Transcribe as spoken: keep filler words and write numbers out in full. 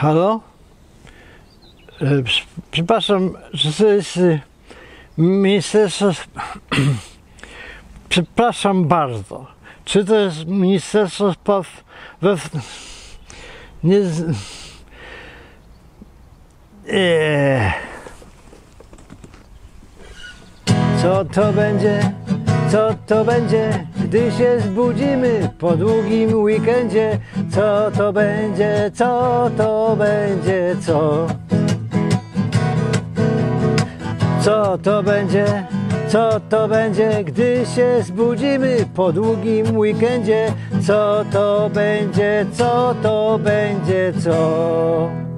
Halo? E, Przepraszam, czy to jest e, ministerstwo... Przepraszam bardzo. Czy to jest Ministerstwo Spraw Wewnętrznych? Nie... z- Eee. Co to będzie? Co to będzie, gdy się zbudzimy po długim weekendzie? Co to będzie? Co to będzie? Co? Co to będzie? Co to będzie, gdy się zbudzimy po długim weekendzie? Co to będzie? Co to będzie? Co?